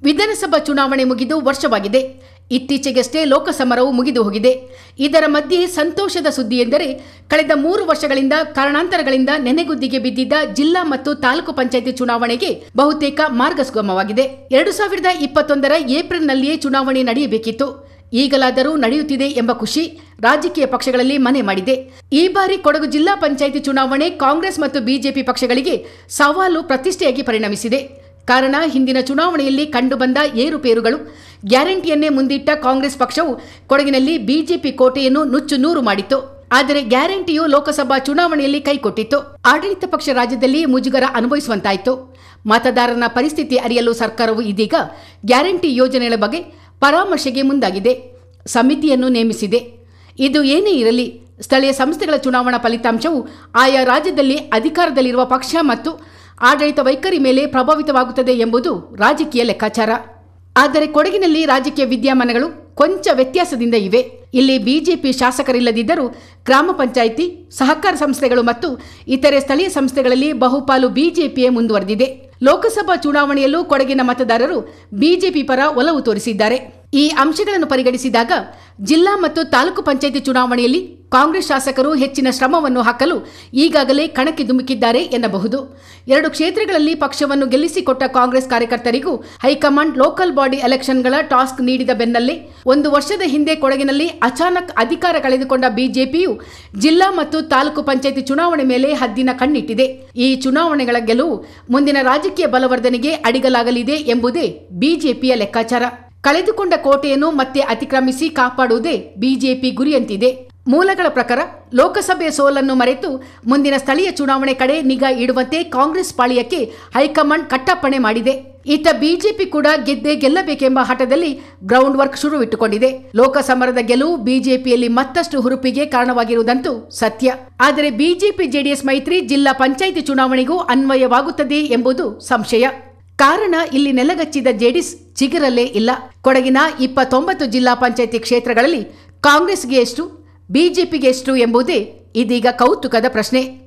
ವಿಧಾನಸಭಾ ಚುನಾವಣೆ ಮುಗಿದು ವರ್ಷವಾಗಿದೆ. ಇತ್ತೀಚೆಗಷ್ಟೇ ಲೋಕಸಮರವು ಮುಗಿದು ಹೋಗಿದೆ. ಇದರ ಮಧ್ಯೆ ಸಂತೋಷದ ಸುದ್ದಿ ಎಂದರೆ ಕಳೆದ 3 ವರ್ಷಗಳಿಂದ ಕಾರಣಾಂತರಗಳಿಂದ ನೆನೆಗುದ್ದಿಗೆ ಬಿದ್ದಿದ್ದ ಜಿಲ್ಲಾ ಮತ್ತು ತಾಲೂಕು ಪಂಚಾಯಿತಿ ಚುನಾವಣೆಗೆ ಬಹುತೇಕ ಮಾರ್ಗ ಸುಗಮವಾಗಿದೆ. 2021ರ ಏಪ್ರಿಲ್ನಲ್ಲಿಯೇ ಚುನಾವಣೆ ನಡೆಯಬೇಕಿತ್ತು. ಈಗಲಾದರೂ ನಡೆಯುತ್ತಿದೆ ಎಂಬ ಖುಷಿ ರಾಜಕೀಯ ಪಕ್ಷಗಳಲ್ಲಿ ಮನೆ ಮಾಡಿದೆ. ಈ ಬಾರಿ ಕೊಡಗು ಜಿಲ್ಲಾ ಪಂಚಾಯಿತಿ ಚುನಾವಣೆ ಕಾಂಗ್ರೆಸ್ ಮತ್ತು ಬಿಜೆಪಿ ಪಕ್ಷಗಳಿಗೆ ಸವಾಲು ಪ್ರತಿಷ್ಠೆಯಾಗಿ ಪರಿಣಮಿಸಿದೆ. ಕಾರಣ ಹಿಂದಿನ ಚುನಾವಣೆಯಲ್ಲಿ ಕಂಡುಬಂದ ಏರುಪೇರುಗಳು. ಗ್ಯಾರಂಟಿಯನ್ನೇ ಮುಂದಿಟ್ಟ ಕಾಂಗ್ರೆಸ್ ಪಕ್ಷವು ಕೊಡಗಿನಲ್ಲಿ ಬಿಜೆಪಿ ಕೋಟೆಯನ್ನು ನುಚ್ಚು ನೂರು ಮಾಡಿತ್ತು. ಆದರೆ ಗ್ಯಾರಂಟಿಯು ಲೋಕಸಭಾ ಚುನಾವಣೆಯಲ್ಲಿ ಕೈಕೊಟ್ಟಿತ್ತು. ಆಡಳಿತ ಪಕ್ಷ ರಾಜ್ಯದಲ್ಲಿ ಮುಜುಗರ ಅನುಭವಿಸುವಂತಾಯಿತು. ಮತದಾರನ ಪರಿಸ್ಥಿತಿ ಅರಿಯಲು ಸರ್ಕಾರವು ಇದೀಗ ಗ್ಯಾರಂಟಿ ಯೋಜನೆಗಳ ಬಗ್ಗೆ ಪರಾಮರ್ಶೆಗೆ ಮುಂದಾಗಿದೆ. ಸಮಿತಿಯನ್ನು ನೇಮಿಸಿದೆ. ಇದು ಏನೇ ಇರಲಿ, ಸ್ಥಳೀಯ ಸಂಸ್ಥೆಗಳ ಚುನಾವಣಾ ಫಲಿತಾಂಶವು ಆಯಾ ರಾಜ್ಯದಲ್ಲಿ ಅಧಿಕಾರದಲ್ಲಿರುವ ಪಕ್ಷ ಮತ್ತು ಆಡಳಿತ ವೈಖರಿ ಮೇಲೆ ಪ್ರಭಾವಿತವಾಗುತ್ತದೆ ಎಂಬುದು ರಾಜಕೀಯ ಲೆಕ್ಕಾಚಾರ. ಆದರೆ ಕೊಡಗಿನಲ್ಲಿ ರಾಜಕೀಯ ವಿದ್ಯಮಾನಗಳು ಕೊಂಚ ವ್ಯತ್ಯಾಸದಿಂದ ಇವೆ. ಇಲ್ಲಿ ಬಿಜೆಪಿ ಶಾಸಕರಿಲ್ಲದಿದ್ದರೂ ಗ್ರಾಮ ಪಂಚಾಯಿತಿ, ಸಹಕಾರ ಸಂಸ್ಥೆಗಳು ಮತ್ತು ಇತರೆ ಸ್ಥಳೀಯ ಸಂಸ್ಥೆಗಳಲ್ಲಿ ಬಹುಪಾಲು ಬಿಜೆಪಿಯೇ ಮುಂದುವರೆದಿದೆ. ಲೋಕಸಭಾ ಚುನಾವಣೆಯಲ್ಲೂ ಕೊಡಗಿನ ಮತದಾರರು ಬಿಜೆಪಿ ಪರ ಒಲವು ತೋರಿಸಿದ್ದಾರೆ. ಈ ಅಂಶಗಳನ್ನು ಪರಿಗಣಿಸಿದಾಗ ಜಿಲ್ಲಾ ಮತ್ತು ತಾಲೂಕು ಪಂಚಾಯಿತಿ ಚುನಾವಣೆಯಲ್ಲಿ ಕಾಂಗ್ರೆಸ್ ಶಾಸಕರು ಹೆಚ್ಚಿನ ಶ್ರಮವನ್ನು ಹಾಕಲು ಈಗಾಗಲೇ ಕಣಕ್ಕೆ ಧುಮುಕಿದ್ದಾರೆ ಎನ್ನಬಹುದು. 2 ಕ್ಷೇತ್ರಗಳಲ್ಲಿ ಪಕ್ಷವನ್ನು ಗೆಲ್ಲಿಸಿಕೊಟ್ಟ ಕಾಂಗ್ರೆಸ್ ಕಾರ್ಯಕರ್ತರಿಗೂ ಹೈಕಮಾಂಡ್ ಲೋಕಲ್ ಬಾಡಿ ಎಲೆಕ್ಷನ್ಗಳ ಟಾಸ್ಕ್ ನೀಡಿದ ಬೆನ್ನಲ್ಲೇ 1 ವರ್ಷದ ಹಿಂದೆ ಕೊಡಗಿನಲ್ಲಿ ಅಚಾನಕ್ ಅಧಿಕಾರ ಕಳೆದುಕೊಂಡ ಬಿಜೆಪಿಯು ಜಿಲ್ಲಾ ಮತ್ತು ತಾಲೂಕು ಪಂಚಾಯಿತಿ ಚುನಾವಣೆ ಮೇಲೆ ಹದ್ದಿನ ಕಣ್ಣಿಟ್ಟಿದೆ. ಈ ಚುನಾವಣೆಗಳ ಗೆಲುವು ಮುಂದಿನ ರಾಜಕೀಯ ಬಲವರ್ಧನೆಗೆ ಅಡಿಗಲಾಗಲಿದೆ ಎಂಬುದೇ ಬಿಜೆಪಿಯ ಲೆಕ್ಕಾಚಾರ. ಕಳೆದುಕೊಂಡ ಕೋಟೆಯನ್ನು ಮತ್ತೆ ಅತಿಕ್ರಮಿಸಿ ಕಾಪಾಡುವುದೇ ಬಿಜೆಪಿ ಗುರಿಯಂತಿದೆ. ಮೂಲಗಳ ಪ್ರಕಾರ ಲೋಕಸಭೆಯ ಸೋಲನ್ನು ಮರೆತು ಮುಂದಿನ ಸ್ಥಳೀಯ ಚುನಾವಣೆ ಕಡೆ ನಿಗಾ ಇಡುವಂತೆ ಕಾಂಗ್ರೆಸ್ ಪಾಳ್ಯಕ್ಕೆ ಹೈಕಮಾಂಡ್ ಕಟ್ಟಪ್ಪಣೆ ಮಾಡಿದೆ. ಇತ್ತ ಬಿಜೆಪಿ ಕೂಡ ಗೆದ್ದೇ ಗೆಲ್ಲಬೇಕೆಂಬ ಹಠದಲ್ಲಿ ಗ್ರೌಂಡ್ ವರ್ಕ್ ಶುರುವಿಟ್ಟುಕೊಂಡಿದೆ. ಲೋಕಸಮರದ ಗೆಲುವು ಬಿಜೆಪಿಯಲ್ಲಿ ಮತ್ತಷ್ಟು ಹುರುಪಿಗೆ ಕಾರಣವಾಗಿರುವುದಂತೂ ಸತ್ಯ. ಆದರೆ ಬಿಜೆಪಿ ಜೆಡಿಎಸ್ ಮೈತ್ರಿ ಜಿಲ್ಲಾ ಪಂಚಾಯಿತಿ ಚುನಾವಣೆಗೂ ಅನ್ವಯವಾಗುತ್ತದೆ ಎಂಬುದು ಸಂಶಯ. ಕಾರಣ ಇಲ್ಲಿ ನೆಲಗಚ್ಚಿದ ಜೆಡಿಎಸ್ ಚಿಗುರಲ್ಲೇ ಇಲ್ಲ. ಕೊಡಗಿನ 29 ಜಿಲ್ಲಾ ಪಂಚಾಯಿತಿ ಕ್ಷೇತ್ರಗಳಲ್ಲಿ ಕಾಂಗ್ರೆಸ್ಗೆ ಎಷ್ಟು, ಬಿಜೆಪಿಗೆ ಎಷ್ಟು ಎಂಬುದೇ ಇದೀಗ ಕೌತುಕದ ಪ್ರಶ್ನೆ.